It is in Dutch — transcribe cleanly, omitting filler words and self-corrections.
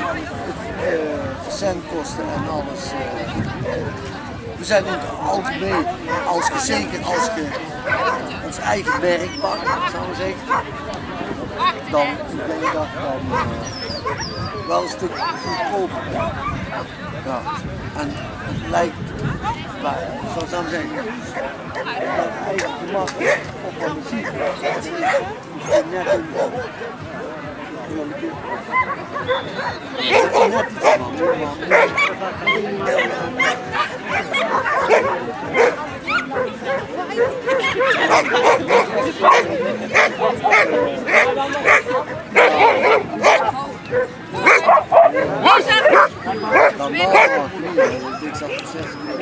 verzendkosten en alles. We zijn in het algemeen, zeker als je ons eigen merk pakt, zou ik zeggen, dan denk ik dat dan wel een stuk goedkoper. Ja. En het lijkt, zo zou ik zeggen, dat eigenlijk de markt op wat muziek net in dan